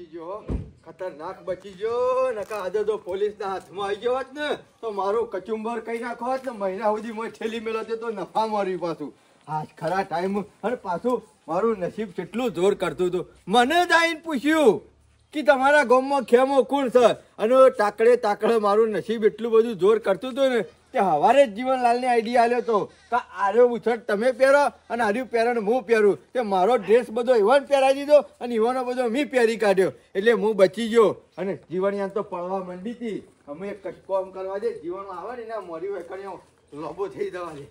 ગયો, ખતરનાક બચી ગયો. નકા આજે તો પોલીસના હાથમાં આવી ગયો હોત ને તો મારું કચુંબર કઈ નાખો હોત ને મહિના સુધી મોય ઠેલી મેલો તો નફા મારી પાછું. હા ખરા ટાઈમ અને પાછું મારું નસીબ કેટલું જોર કરતું હતું. મને જ આવીને પૂછ્યું કે તમારા ગામમાં ખેમો કોણ છે અને તાકડે મારું નસીબ એટલું બધું જોર કરતું હતું ને તે હવારે જ જીવનલાલને આઈડિયા આલ્યો હતો કે આર્યો ઉછળ તમે પહેરો અને આર્યું પહેરો ને હું પહેરું. તે મારો ડ્રેસ બધો ઈવન પહેરાવી દીધો અને ઈવાનો બધો મેં પહેરી કાઢ્યો એટલે હું બચી ગયો. અને જીવણિયા તો પડવા માંડી હતી. અમે એક કામ કરવા દે, જીવનમાં આવે ને એના મોરી વેકણીઓ લોબો થઈ જવા દે.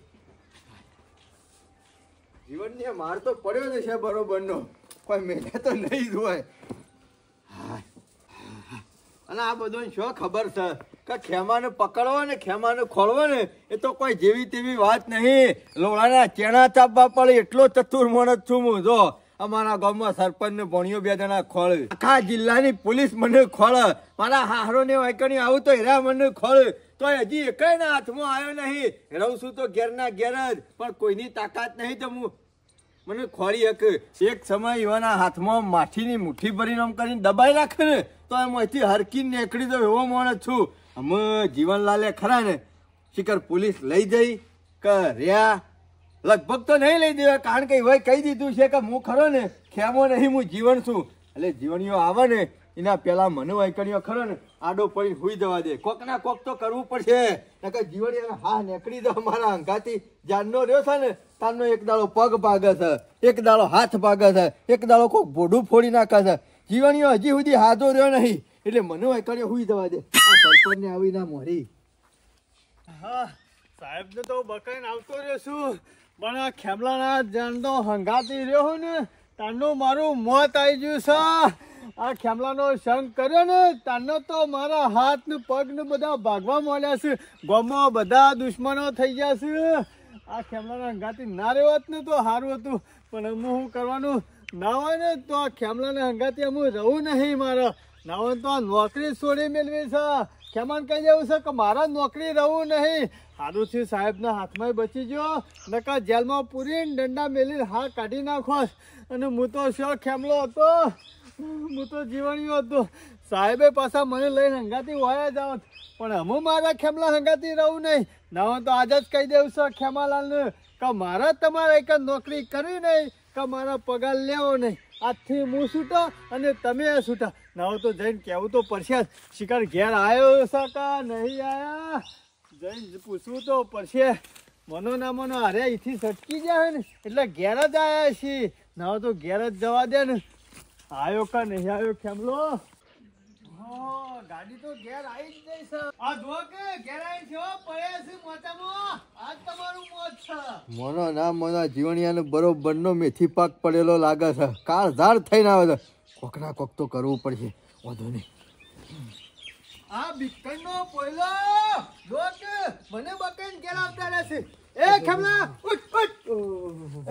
જીવનને માર તો પડ્યો ને છે બરોબરનો, કોઈ મેળે તો નહીં જોવાય. અને આ બધો શું ખબર છે કે ખેમાને પકડવો ને ખેમાને ખોળવો ને એ તો કોઈ જેવી તેવી વાત નહીં. લોડાના ચેણા ચાપવા પડે એટલો ચતુર માણસ છું હું. જો અમારા ગામમાં સરપંચ ને ભણ્યો 2 જણા ખોળ, આખા જિલ્લાની પોલીસ મને ખોળ, મારા હારો ને વાયકણી આવું તો હેરા મને ખોળ, તો હજી એકય ના હાથમાં આવ્યો નહીં. રહું છું તો ઘેરના ઘેર જ, પણ કોઈની તાકાત નહીં તો હું મને ખોળી હક. એક સમય એવાના હાથમાં માઠીની મુઠ્ઠી ભરીને આમ કરીને દબાઈ રાખે ને તો એમાંથી હરકીને નીકળી તો એવો માણસ છું. અમે જીવનલાલે ખરા ને શિખર પોલીસ લઈ જઈ કે રહ્યા લગભગ તો નહીં લઈ દેવા, કારણ કે એવાય કહી દીધું છે કે હું ખરો ને ખેમો નહીં હું જીવન છું. એટલે જીવણીઓ આવે ને એના પેલા મને વાયકણીઓ ખરો ને આડો પડી હુઈ જવા દે. કોક ના કોક તો કરવું પડશે. નકર જીવણીઓ હા નીકળી દો મારા અંગાથી જાનનો રહ્યો છે ને તારનો એક દાડો પગ ભાગે છે, એક દાડો હાથ ભાગે છે, એક દાડો કોક ભોડું ફોડી નાખે છે. જીવણીઓ હજી સુધી હાથો રહ્યો નહીં એટલે મને વાયકણીઓ હુઈ જવા દે. આ સરપંચ ને આવી ના મોરી. હા સાહેબ ને તો બકાઈને આવતો રહ્યો છું, પણ આ ખેમલાના જાનનો હંગાતી રહ્યો ને તારનું મારું મોત આવી ગયું છે. આ ખેમલાનો સંગ કર્યો ને તારનો તો મારા હાથ ને પગ ને બધા ભાગવા માંડ્યા છે. ગામમાં બધા દુશ્મનો થઈ ગયા છે. આ ખેમલાના હંગાતી ના રહેવત ને તો સારું હતું, પણ અમે શું કરવાનું ના હોય ને તો આ ખેમલાના હંગાતી અમે રહું નહીં. મારે ના હોય તો આ નોકરી છોડી મેળવી છે. ખેમાન કહી દેવું છે કે મારા નોકરી રહું નહીં. સારું છે સાહેબના હાથમાં બચી ગયો, નકા જેલમાં પૂરીને દંડા મેલીને હા કાઢી નાખો. અને હું તો શો ખેમલો હતો, હું તો જીવણીયો હતો. સાહેબે પાછા મને લઈને હંગાતી વાયા જાવ, પણ હું મારા ખેમલા હંગાતી રહું નહીં. ના હોય તો આજે જ કહી દેવું છે ખેમાલાલને કે મારે તમારે એક નોકરી કરવી નહીં, કે મારા પગાર લેવો નહીં. આજથી હું છૂટો અને તમે છૂટા. ના હોય તો જઈને કહેવું તો પડશે. શિકાર ઘેર આવ્યો છે કે નહીં આવ્યા જઈને પૂછવું તો પડશે. મનો ના મનો અરે અહીંથી સટકી જાય ને એટલે ઘેર જ આવ્યા છીએ. ના હોય તો ઘેર જ જવા દે ને. આવ્યો કે નહીં આવ્યો ખેમલો? ગાડી તો ઘેર આવી જ જઈ છે. આ જો કે ઘેર આવી છે પડ્યા છે મોચામાં. આજ તમારું મોત છે. મોનો ના મોનો જીવણિયાને બરોબરનો મેથી પાક પડેલો લાગે છે. કાળ ઝાડ થઈને આવે છે. કોક ના કોક તો કરવું પડશે. વાંધો નહીં. આ બિકણનો પોયલો જો કે મને બકઈને ઘેર આવતા રહેશે. એ ખેમલા ઉઠ ઉઠ.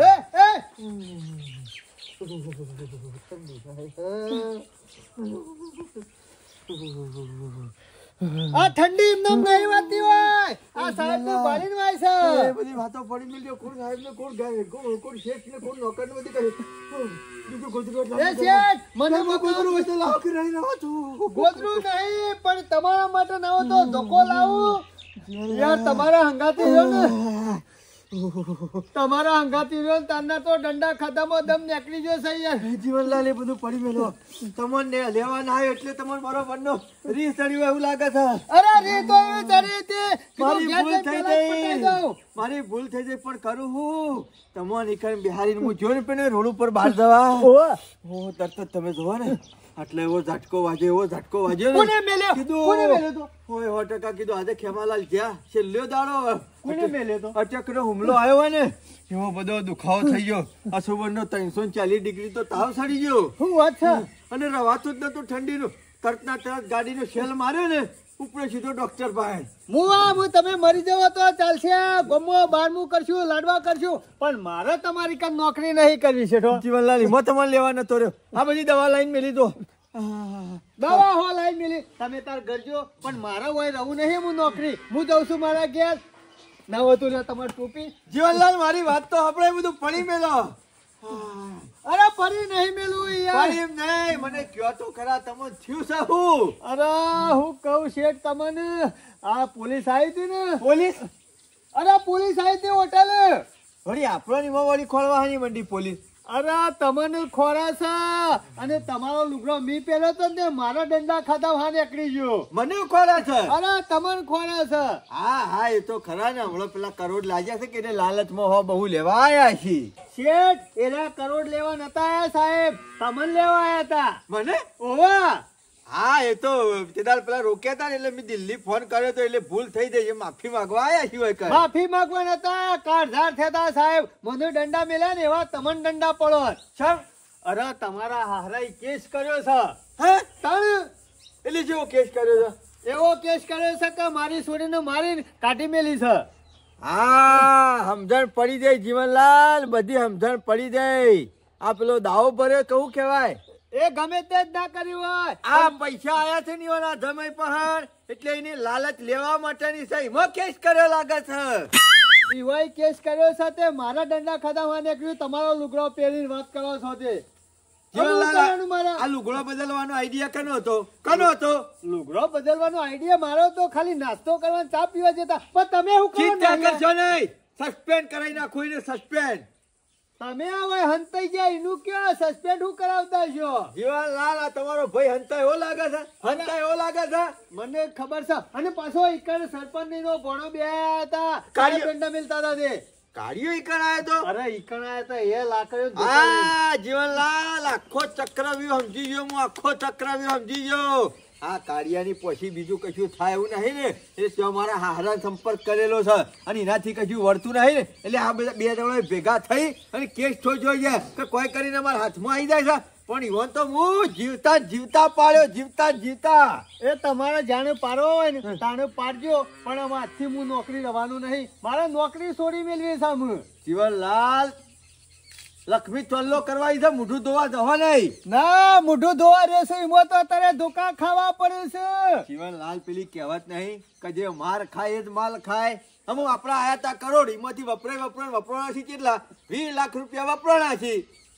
આ ઠંડી એમને નહીં વાતી હોય. આ સાહેબ ને બાળીને વાય છે. એ બધી વાતો પડી મિલ્યો. કોણ સાહેબ ને કોણ ગાય કોણ શેઠ ને કોણ નોકર ને બધી કરે. બીજું ગોદરું એ શેઠ મને ગોદરું હોય તો લાવ કે રહી ના છું. ગોદરું નહીં પણ તમારા માટે ના હોય તો ધોકો લાવું. યાર તમારા હંગાતી રહ્યો ને, તમારા હંગાતી રહ્યો ને તારના તો દંડા ખાતામાં દમ નીકળી ગયો છે યાર. જીવનલાલ એ બધું પડી મેલો. તમને લેવા ના આવ્યો એટલે તમને બરોબર નો રીસ ચડ્યું એવું લાગે છે. અરે રી તો એવી ચડી હતી. મારી ભૂલ થઈ ગઈ, મારી ભૂલ થઈ ગઈ, પણ કરું હું તમને નીકળી બિહારીને હું જોઈને પેને રોડ ઉપર બહાર જવા હું તરત તમે જોવા ને એટલે એવો ઝટકો વાજ્યો કોને મેલ્યો? કોને મેલ્યો તો? હોય 100% કીધું. આજે ખેમાલાલ જ્યાં છેલ્લો દાડો કોને મેલ્યો તો? અટકનો હુમલો આવ્યો હોય ને એવો બધો દુખાવો થઈ ગયો. અસુબરનો 340 ડિગ્રી તો તાવ સડી ગયો. શું વાત છે? અને રવાતું જ નતું ઠંડીનું. તરતના તરત ગાડીનો શેલ માર્યો ને ઉપરે સીધો ડોક્ટર પાસે. હું તમે મરી જવો તો ચાલશે. ગમો બારમું કરશું, લાડવા કરશું, પણ મારે તમારી કામ નોકરી નહીં કરવી છે. જીવનલાલ હિંમત તમારે લેવા નતો રહ્યો. આ બધી દવા લાઈન મેલી દો. દવા હો લાઈન મેલી તમે તાર કરજો, પણ મારા હોય રહું નહીં. હું નોકરી હું જઉં છું મારા ઘેર. ના હોતું ને તમારી ટોપી. જીવનલાલ મારી વાત તો આપણે બધું પડી મેલો. અરે પરી નહીં મેલું યાર. પણ એમ નહીં, મને કયો તો ખરા તમને થયું છે હું? અરે હું કહું શેઠ તમને, આ પોલીસ આવી હતી ને. પોલીસ? અરે પોલીસ આવી હતી હોટલ. વળી આપણો ની વળી ખોલવાની મંડી પોલીસ. અરે તમને ખોરા છે અને તમારો લુગડો મી પહેર્યો તો ને મારા દંડા ખાતા હા નીકળી ગયો. મને ખોરા છે? અરે તમને ખોરા છે. હા હા, એ તો ખરા ને. હમણાં પેલા કરોડ લાગ્યા છે કે એને લાલચમાં હો બહુ લેવા આયા છે. શેઠ એના કરોડ લેવા નતા આયા સાહેબ, તમને લેવા આયા હતા. મને? ઓવા. હા, એ તો તેદાર પેલા રોક્યા હતા ને એટલે મેં દિલ્હી ફોન કર્યો તો એટલે ભૂલ થઈ જાય, માફી માંગવા આયા સિવાય કઈ. માફી માંગવા નતા, કારધાર થતા સાહેબ. મને દંડા મેલ્યા ને એવા તમને દંડા પડો. સર, અરે તમારા હારાઈ કેસ કર્યો છે. હે? તણ એટલે જેવો કેસ કર્યો છે? એવો કેસ કર્યો છે કે મારી છોરીને મારીને કાઢી મેલી છે. હા, સમજણ પડી જાય જીવનલાલ, બધી સમજણ પડી જાય. આ પેલો દાવો ભર્યો કેવું કહેવાય? એ ગમે તે જ ના કર્યું હોય. આ પૈસા આયા છે ને ઓલા જમાઈ પહાડ, એટલે એને લાલચ લેવા માટેની છે, એમાં કેસ કર્યો લાગે છે. એવાય કેસ કર્યો છે તે મારા દંડા ખાધામાં નીકળ્યું. તમારો લુગડો પહેરીને વાત કરો છો તે. જીવનલાલ, આ લુગડો બદલવાનો આઈડિયા કનો હતો? કનો હતો? લુગડો બદલવાનો આઈડિયા મારો તો ખાલી નાસ્તો કરવા ચા પીવા જતા. પણ તમે શું કરો? ચિંતા કરશો નહીં, સસ્પેન્ડ કરાવી નાખો એને, સસ્પેન્ડ. તમે હવે હંતાઈ ગયા એનું કયો સસ્પેન્ડ હું કરાવતા છો? જીવનલાલ, આ તમારો ભાઈ હંતા એવો લાગે છે, હંતા એવો લાગે છે. મને ખબર છે. અને પાછો ઈકડ સરપંચ નો ભણો બે હતા, કાર્ય- દંડા મિલતા હતા તે. કાઢ્યો ઈ કરાયો તો? અરે ઈકણ આયા હતા એ લાકડીઓ. હા જીવનલાલ, આખો ચક્રવ્યૂહ સમજી ગયો હું, આખો ચક્રવ્યૂહ સમજી ગયો. આ કાળિયાની પછી બીજું કશું થાય એવું નહીં ને, એટલે ત્યાં મારા હારા સંપર્ક કરેલો છે અને એનાથી કશું વળતું નહીં ને, એટલે આ બધા બે જણા ભેગા થઈ અને કેસ ઠોજો છે કે કોઈ કરીને મારા હાથમાં આવી જાય છે. પણ ઈવન તો હું જીવતા જીવતા પાડ્યો, જીવતા જીવતા. એ તમારે જાણે પાડવો હોય ને તાણે પાડજો, પણ આમાં આજથી હું નોકરી રહેવાનું નહીં. મારે નોકરી છોડી મેળવી સામે. જીવનલાલ, લક્ષ્મી ચોલ્લો કરવાની છે, મોઢું ધોવા જવા નહીં. ના મોઢું ધોવા રહ્યો છે એમાં તો અત્યારે ધોકા ખાવા પડે છે. જીવનલાલ, પેલી કહેવત નહીં કે જે માર ખાય એ જ માલ ખાય. અમુક આપડા આયા તા કરોડ, એમાંથી વપરાણા છે કેટલા? 20 લાખ રૂપિયા વપરાણા છે.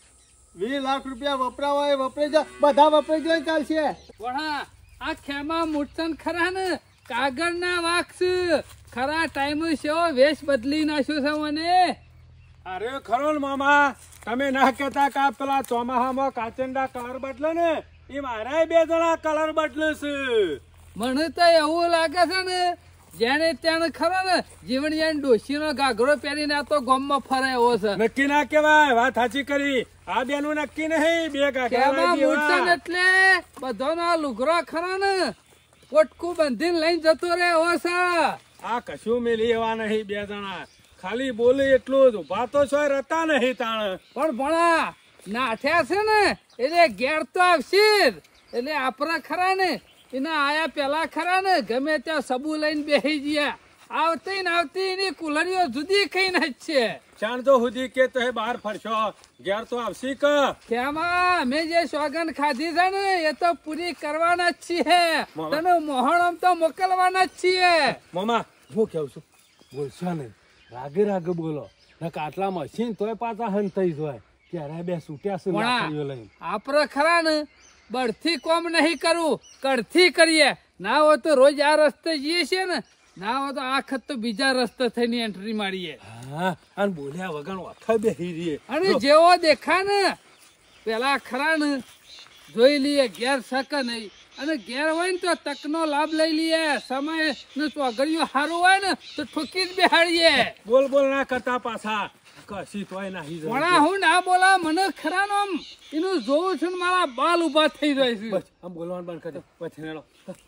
20 લાખ રૂપિયા વપરાવા હોય વપરાઈ જાય, બધા વપરાઈ જાય ચાલશે. વણા આ ખેમા મૂર્તન ખરા ને કાગળના વાક્ષ ખરા ટાઈમ સેવો વેશ બદલી નાખ્યો છે મને. અરે ખરો ને મામા, તમે ના કહેતા કે પેલા ચોમાહામાં કાચંડા કલર બદલે ને, એ મારા 2 જણા કલર બદલે છે. મને તો એવું લાગે છે ને જેને ત્યાં ખરો ને જીવણિયા ડોશીનો ઘાઘરો પહેરીને આ તો ગામમાં ફરે એવો છે. નક્કી ના કેવાય, વાત સાચી કરી. આ બેનું નક્કી નહીં, 2 ખેમા મૂર્તન ગાઘરા એટલે બધાનો લુગરો ખરો ને પોટકું બંધીને લઈને જતો રહે એવો છે. આ કશું મેલી એવા નહીં 2 જણા, ખાલી બોલે એટલું જ, ઉભા તો છો રહેતા નહીં તાણ. પણ ભણા નાઠ્યા છે ને એટલે ઘેર તો આવશે જ. એટલે આપણા ખરા ને એના આયા પેલા ખરા ને ગમે ત્યાં સબુ લઈને બેસી ગયા. આવતી ને આવતી એની કુલરીઓ જુદી કઈ ના જ છે. ચાણ તો સુધી કે તો બહાર ફરશો, ઘેર તો આવશી કે. કેમાં અમે જે સોગન ખાધી છે ને એ તો પૂરી કરવાના જ છીએ. તને મોહણમ તો મોકલવાના જ છીએ. મામા હું કેવું છું, બોલશો નહીં, રાગે રાગે બોલો, આટલા મશીન તોય પાછા હન થઈ જાય. ત્યારે 2 છૂટ્યા છે લાકડીઓ લઈને. આપડે ખરા ને બળથી કોમ નહીં કરવું, કડથી કરીએ. ના હોય તો રોજ આ રસ્તે જઈએ છીએ ને, ના હોય તો આ વખત તો બીજા રસ્તે થઈને એન્ટ્રી મારીએ. હા, અને બોલ્યા વગર વખત બેસી રહીએ. અને જેવો દેખા ને પેલા ખરા ને જોઈ લઈએ ઘેર શકે નહીં. અને ઘેર હોય ને તો તકનો લાભ લઈ લઈએ. સમય ને ચોગડીઓ સારું હોય ને તો ઠોકી જ બેહાડીએ. બોલ ના કરતા પાછા કશી તોય નહીં. પણ હું ના બોલા, મને ખરા નો એનું જોઉં છું ને મારા બાલ ઉભા થઈ જાય છે. બસ આમ બોલવાનું બંધ કરી દે. પછી નેડો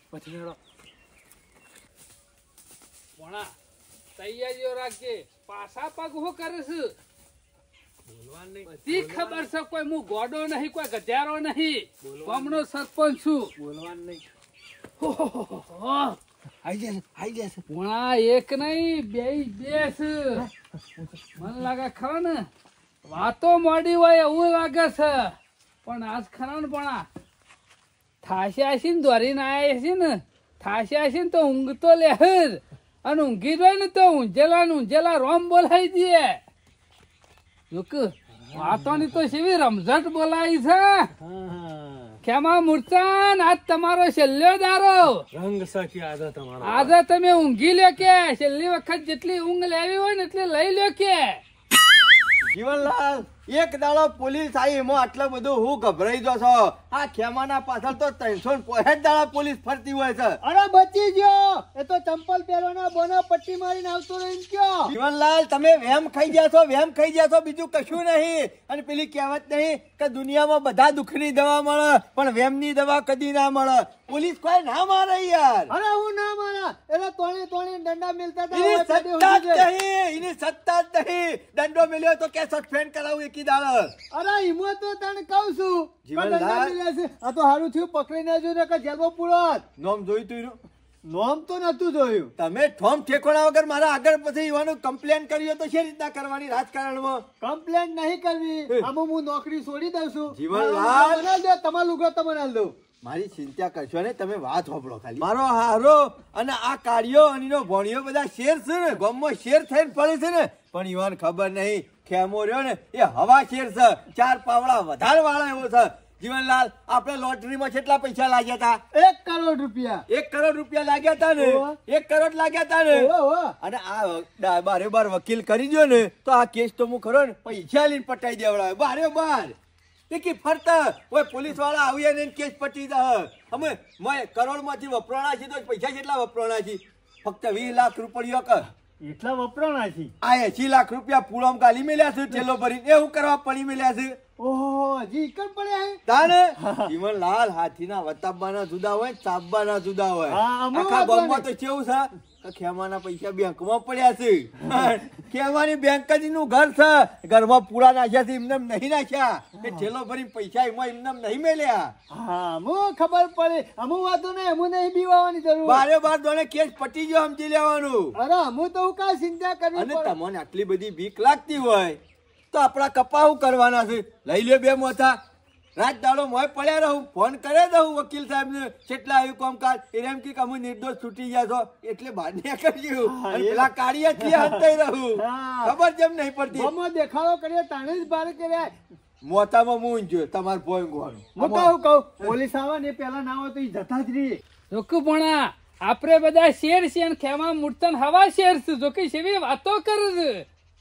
ભણા તૈયારીઓ રાખજે. પાછા પગ હું કરે છે બધી ખબર છે. કોઈ હું ગોડો નહીં, કોઈ ગજારો નહીં, ગામનો સરપંચ છું. બોલવાનું નહીં. આઈ જશે. ભણા એક નહીં બે છે. મને લાગે ખરા ને વાતો મોડી હોય એવું લાગે છે. પણ આજ ખરા ને ભણા થાશે આશી ને દોરીને આયા છે ને, થાશે આશી ને તો ઊંઘ તો લેહર, અને ઊંઘી જાય ને તો ઊંઝેલા રોમ બોલાવી દે. જોક વાતોની તો શેવી રમઝટ બોલાવી છે. હા, ખેમા મૂર્છન આજ તમારો છેલ્લો દારો. રંગ સખી આજે તમારો. આજે તમે ઊંઘી લ્યો કે છેલ્લી વખત જેટલી ઊંઘ લેવી હોય ને એટલી લઈ લ્યો કે. જીવનલાલ એક દાડો પોલીસ આવી એમાં આટલું બધું હું ગભરાઈ ગયો છો. આ ખેમાના પાછળ તો 365 દાડા પોલીસ ફરતી હોય છે. અરે બચી ગયો, એ તો ચંપલ પહેરવાના બોનો પટ્ટી મારીને આવતો રહ્યો એમ કયો. જીવનલાલ તમે વેમ ખાઈ ગયા છો, વેમ ખાઈ ગયા છો, બીજું કશું નહીં. અને પેલી કહેવત નહીં કે દુનિયામાં બધા દુઃખની દવા મળે પણ વેમની દવા કદી ના મળે. પોલીસ કોઈ ના મારે યાર. અરે હું ના મારા, એટલે તોણી તોણી દંડા મિલતા હતા. એની હવે સત્તા જ પેટે નહીં, એની સત્તા જ નહીં. દંડો મિલ્યો તો કે સસ્પેન્ડ કરાવું એકી દાડો. અરે હિંમત તો તને કહું છું. જીવનલાલ. પણ દંડા મિલ્યા છે. આ તો સારું થયું પકડીને જો ને કે જેલમાં પૂરો. નોમ જોયું તું એનું? નોમ તો નતું જોયું. તમે ઠોમ ઠેકોણા વગર મારા આગળ પછી યુવાનું કમ્પ્લેન કર્યો તો છે રીતના કરવાની રાજકારણમાં? કમ્પ્લેન નહીં કરવી. આમાં હું નોકરી છોડી દઉં છું. જીવનલાલ. બનાવી દો, તમારો લુગડો તો બનાવી દઉં. મારી ચિંતા કરશો ને, તમે વાત સાંભળો ખાલી. મારો હારો અને આ કાર્યો અને એનો ભણ્યો બધા શેર છે ને, ગામમાં શેર થઈને પડે છે ને, પણ યુવાન ખબર નહીં ખેમો રહ્યો ને એ હવા શેર છે. 4 પાવડા વધારે વાળા એવો છે. જીવનલાલ આપણે લોટરીમાં કેટલા પૈસા લાગ્યા હતા? 1 કરોડ રૂપિયા. 1 કરોડ રૂપિયા લાગ્યા હતા ને. ઓહો. 1 કરોડ લાગ્યા હતા ને. ઓહો. અને આ બારે વકીલ કરી દો ને તો આ કેસ તો હું ખરો ને પૈસા લઈને પટાઈ દેવડાવે બાર. કે ફરતા ઓય પોલીસ વાળા આવીએ ને કેસ પટી દે. અમે કરોડ માંથી વપરાણા છે તો પૈસા કેટલા વપરાણા છે? ફક્ત 20 લાખ રૂપિયા કર. એટલા વપરાણા છે. આ 80 લાખ રૂપિયા પૂળામ ગાલી મેલ્યા છે ઠેલો ભરીને. એવું કરવા પડી મેલ્યા છે. ઓહો, હજી એકમ પડ્યા હે. તાને જીવનલાલ હાથીના વતાબવાના જુદા હોય, ચાબવાના જુદા હોય. હા, અમુક આખા વાત ગામમાં તો કેવું છે કે ખેમાના પૈસા બેંકમાં પડ્યા છે. ખેમાની બેંક જ એનું ઘર છે. ઘરમાં પૂરા નાખ્યા છે, એમને નહીં નાખ્યા. એ ઠેલો ભરીને પૈસા એમાં એમને નહીં મેલ્યા. હા, અમુક ખબર પડે. અમુક વાતો નહીં, અમુ નહીં બીવાની જરૂર. બાર દોને કેસ પટી ગયો સમજી લેવાનું. અરે અમુ તો હું કાંઈ ચિંતા કરવી અને પડે. તમને આટલી બધી બીક લાગતી હોય તો આપણા કપાવું કરવાના છે. લઈ લે 2 મોથા. રાત દાડો મોય પડ્યા રહું, ફોન કરે દઉં વકીલ સાહેબ ને કેટલા આવ્યું કામકાજ. એમ કે અમે નિર્દોષ છૂટી ગયા છો એટલે બહાર નીકળ્યું. અને પેલા કાઢીએ છીએ હંતાઈ રહું. હા. ખબર જેમ નહીં પડતી. બમો દેખાડો કરીએ તાણે જ બહાર કર્યા. મોતામાં મૂન જો તમારે ભોય ગવાનું. હું કહું પોલીસ આવે ને પેલા ના હોય તો ઈ જતા જ રહીએ. જોકુપણા આપણે બધા શેર છે અને ખેમા મૂર્તન હવા શેર છે. જોકે શેવી વાતો કરે છે.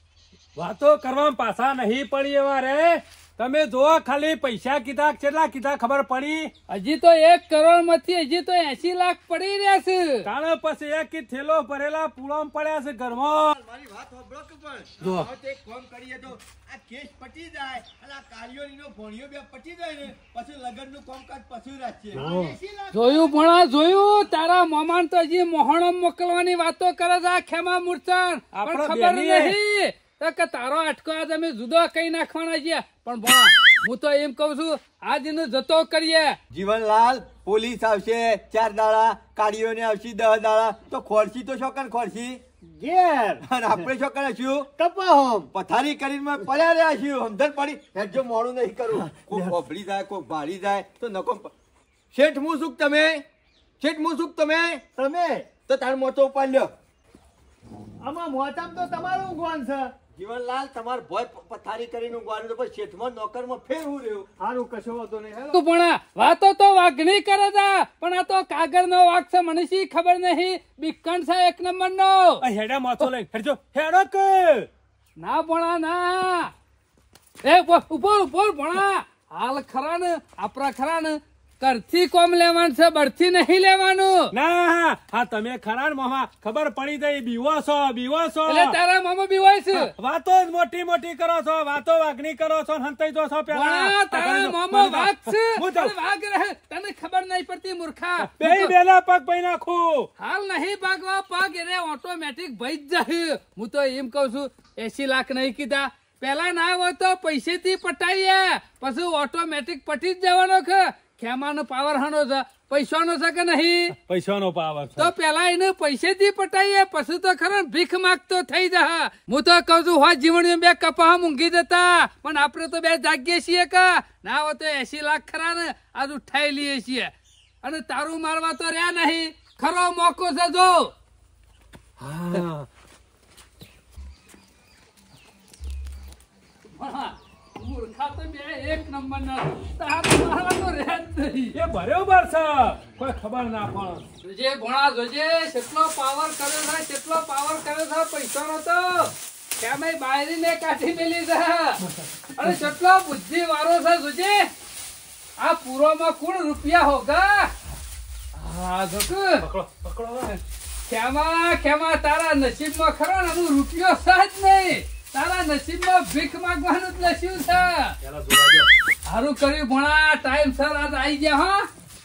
વાતો કરવામાં પાછા નહીં પડી એવા રે. તમે જોવા ખાલી પૈસા કીધા કેટલા કીધા ખબર પડી? હજી તો 1 કરોડ માંથી હજી તો 80 લાખ પડી રહ્યા છે. તાણે પછી એક થેલો ભરેલા પૂળામ પડ્યા છે ઘરમાં. મારી વાત સાંભળો કે પણ જો. હવે તો એક કામ કરીએ તો આ કેસ પટી જાય અને આ કાર્યોનો ભણ્યો બે પટી જાય ને પછી લગનનું કામકાજ પછી રાખીએ. જોયું ભણા જોયું. તારા મામાન તો હજી મોહણમ મોકલવાની વાતો કરે છે આ ખેમા મૂર્તન. પણ આપણા ખબર બેનીએ. નહીં તો કે તારો અટકો આજ અમે જુદો કઈ નાખવાના છીએ. પણ ભણા હું તો એમ કઉ છું આજ એનો જતો કરીએ. જીવનલાલ પોલીસ આવશે 4 દાડા, કાર્યોને આવશે 10 દાડા, તો ખોરશી તો શોકન ખોરશી. ઘેર અને આપણે શું કરીશું? કપાહમ પથારી કરીને પડ્યા રહ્યા છીએ. સમજણ પડી? હેડજો મોડું નહીં કરું. કોઈ ખોફડી જાય, કોઈ ભાડી જાય તો નકો. શેઠ હું સુખ તમે? શેઠ હું સુખ તમે? તમે તો તાર મોટો ઉપાડ લ્યો. આમાં મોચામ તો તમારું ઊંઘવાન છે. જીવનલાલ તમાર ભોય પથારી કરીને ઊંઘવાનું તો પછી શેઠમાં નોકરમાં ફેરવું રહ્યું. સારું કશો વાંધો નહીં. હેલો. તું પણ વાતો તો વાઘની કરે છે પણ આ તો કાગળનો વાઘ છે. મને શી ખબર નહીં. બીકણ છે 1 નંબરનો. આ હેડા માથો લઈ હેડજો હેડો કે. ના ભણા ના. એ ઉપર ભણા. હાલ ખરા ને આપણા ખરા ને કરથી કોમ લેવાનું છે, બરથી નહીં લેવાનું. ના હા તમે ખરા ને મામા ખબર પડી જાય બીવો છો. એટલે તારા મામા બીવાય છે. વાતો જ મોટી મોટી કરો છો, વાતો વાગણી કરો છો, હંતાઈ દો છો ભણા, પેલા. તારા મામા વાઘ છે. હું જાઉં. અને વાઘ રહે તને ખબર નહીં પડતી મૂર્ખા. બેલા પગ પઈ નાખું. હાલ નહીં ભાગવા. પગ એને ઓટોમેટિક ભઈ જ જાય. હું તો એમ કઉ છું 80 લાખ નહીં કીધા. પેલા ના હોય તો પૈસેથી પટાઈએ પછી ઓટોમેટિક પટી જ જવાનો છે. ખેમાનો પાવર હાનો છે, પૈસાનો છે કે નહીં? પૈસાનો પાવર છે. તો પેલા એને પૈસેથી પટાઈએ પછી તો ખરો ભીખ માંગતો થઈ જા. હું તો કઉ છું હોય જીવન 2 કપા ઊંઘી જતા પણ આપણે તો 2 જાગીએ છીએ કે ના હોય તો 80 લાખ ખરા ને આજ ઉઠાઈ લઈએ છીએ. અને તારું મારવા તો રહ્યા નહીં. ખરો મોકો છે જો. હા બે એક નંબરના તારા તો રહે જ નહીં. એ બરોબર છે કોઈ ખબર ના પડે. જોજે ભણા જોજે કેટલો પાવર કર્યો છે, કેટલો પાવર કર્યો છે પૈસાનો તો કેમે બાયરીને કાઢી મેલી છે અને કેટલો બુદ્ધિ વાળો છે. જોજે આ પૂરોમાં કોણ રૂપિયા હોગા. હા જોક પકડો ખેમા તારા નસીબમાં ખરો ને હું રૂપિયો છે જ નહીં. તારા નસીબમાં ભીખ માંગવાનું જ લખ્યું છે. પેલા જોવા દો. સારું કર્યું ભણા ટાઈમ સર આજ આવી ગયા. હા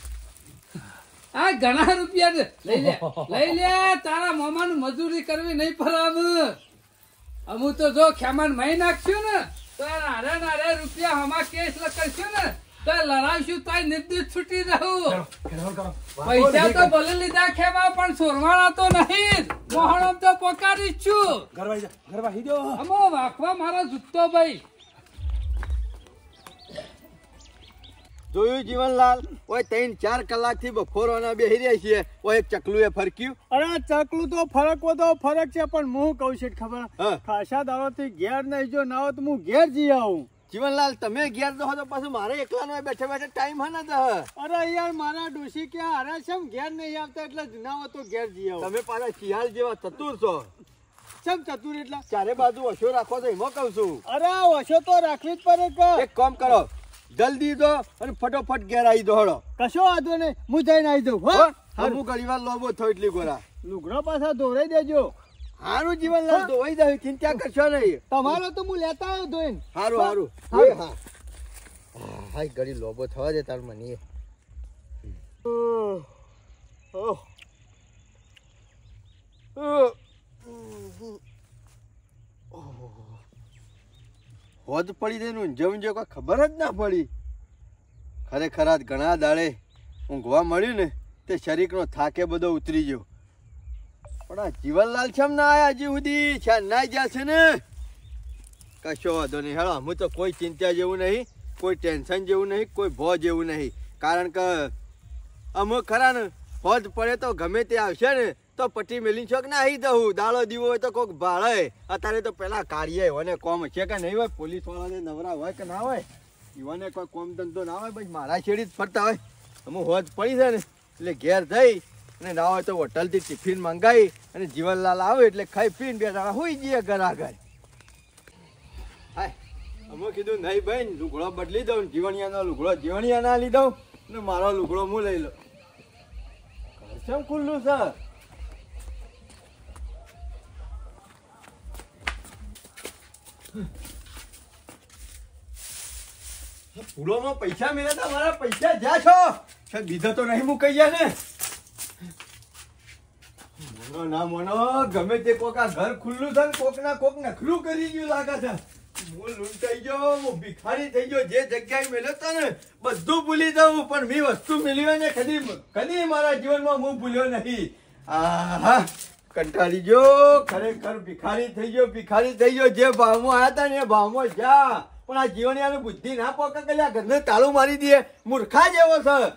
આ ઘણા રૂપિયા છે. લઈ લે તારા મામાનું મજૂરી કરવી નહીં પરાબ. અમુ તો જો ખેમાન મહી નાખશું ને તો નારે રૂપિયા હમા કેસ કરશું ને તો લડાવશું તો નિર્દોષ છૂટી રહું. પૈસા તો ભલે લીધા ખેમા પણ સોરવાના તો નહીં. મોહણમ તો પોકારી જ છું. ગરવા હીજો. અમો વાખવા મારો જુત્તો ભાઈ. જોયું જીવનલાલ, ઓય 3-4 કલાકથી બપોરોના બેહી રહ્યા છીએ. ઓય એક ચકલુએ ફરક્યું. અરે ચકલું તો ફરક છે પણ હું કહું છું ખબર હા. ખાસા દાડોથી ઘેર નહીં જો ના હોય તો હું ઘેર જઈ આવું. જીવનલાલ તમે ઘેર જો તો પાછું મારે એકલાનો બેઠા બેઠા ટાઈમ હે ને તો. અરે યાર મારા ડોશી કે અરે કેમ ઘેર નહીં આવતા એટલે ના હોય તો ઘેર જઈ આવું. તમે પાછા શિયાળ જેવા ચતુર છો. કેમ ચતુર એટલા? ચારે બાજુ ઓછો રાખો તો એમાં કહું છું. અરે ઓછો તો રાખવી જ પડે કે. એક કામ કરો, જલ્દી દો અને ફટોફટ ઘેર આવી દો. હળો કશો વાંધો નહીં, હું જઈને આવી દઉં. હો અમુક ઘડીવાર લોબો થયો એટલી ગોરા. લુગડો પાછા ધોરાઈ દેજો. હારું જીવનલાલ, ધોવાઈ જાય ચિંતા કરશો નહીં. તમારો તો હું લેતા આવ્યો ધોઈને. હારું. હા હાય ઘડી લોબો થવા દે તાર મને. હોદ પડી દે ઊંઝે કોઈ ખબર જ ના પડી. ખરેખર આજ ઘણા દાડે ઊંઘવા મળ્યું ને તે શરીરનો થાકે બધો ઉતરી ગયો. પણ આ જીવનલાલ છે ના આયા હજી સુધી છે ના ગયા છે ને. કશો વાંધો નહીં હેળો, હું તો કોઈ ચિંતા જેવું નહીં, કોઈ ટેન્શન જેવું નહીં, કોઈ ભો જેવું નહીં. કારણ કે અમુક ખરા ને હોજ પડે તો ગમે તે આવશે ને તો પટ્ટી મેલી છોક ના આવી દઉં. દાડો દીવો હોય તો કોઈક ભાળે. અત્યારે તો પેલા કાઢીએ હોય કોમ છે કે નહીં હોય, પોલીસ વાળાને નવરા હોય કે ના હોય, ઈવાને કોઈ કોમ ધંધો ના હોય, બસ મારા છેડી જ ફરતા હોય. અમુક હોજ પડી છે ને એટલે ઘેર જઈ અને ના હોય તો હોટલથી ટિફિન મંગાવી અને જીવનલાલ આવે એટલે ખાઈ પીને બે દાડા હોઈ જઈએ ઘર આગળ. હાય અમે કીધું નહીં ભાઈ લુગડો બદલી દઉં, જીવણિયાનો લુગડો જીવણિયા ના લીધો ને મારો લુગડો હું લઈ લઉં. કેમ ખુલ્લું છે? પૂરોમાં પૈસા મેળવતા મારા પૈસા જ્યાં છો બીજા તો નહીં મૂકાઈ ગયા ને. મોનો ના મોનો ગમે તે કોક આ ઘર ખુલ્લું છે ને કોક ના કોક નખરું કરી ગયું લાગે છે. હું લૂંટાઈ ગયો, હું ભિખારી થઈ ગયો. જે જગ્યાએ મેળવતા ને બધું ભૂલી જાઉં પણ મેં વસ્તુ મેળવી હોય ને કદી મારા જીવનમાં હું ભૂલ્યો નહીં. આહા કંટાળી ગયો, ખરેખર ભિખારી થઈ ગયો. જે ભાવમાં આવ્યા હતા ને એ ભાવમાં જા. પણ આ જીવણિયાની બુદ્ધિ ના પોકે કે ઘરને તાળું મારી દે, મૂર્ખા જેવો છે.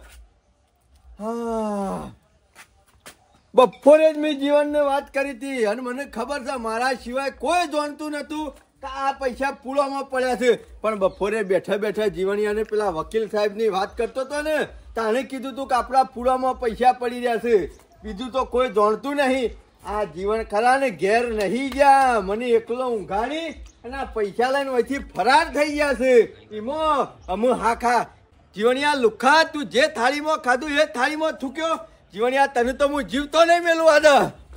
હા બપોરે જ મેં જીવનને વાત કરી હતી અને મને ખબર છે મારા સિવાય કોઈ જાણતું નતું કે આ પૈસા પૂળામાં પડ્યા છે. પણ બપોરે બેઠા જીવણિયાને પેલા વકીલ સાહેબની વાત કરતો હતો ને તાણે કીધું તું કે આપણા પૂળામાં પૈસા પડી રહ્યા છે. બીજું તો કોઈ જાણતું નહીં. આ જીવન ખરા ને ઘેર નહીં ગયા, મને એકલો ઊંઘાડી અને આ પૈસા લઈને અહીંથી ફરાર થઈ ગયા છે. એમાં અમુ હા ખા જીવણિયા લુખા, તું જે થાળીમાં ખાધું એ થાળીમાં થૂક્યો. જીવણિયા તને તો હું જીવતો નહીં મેલું આદા.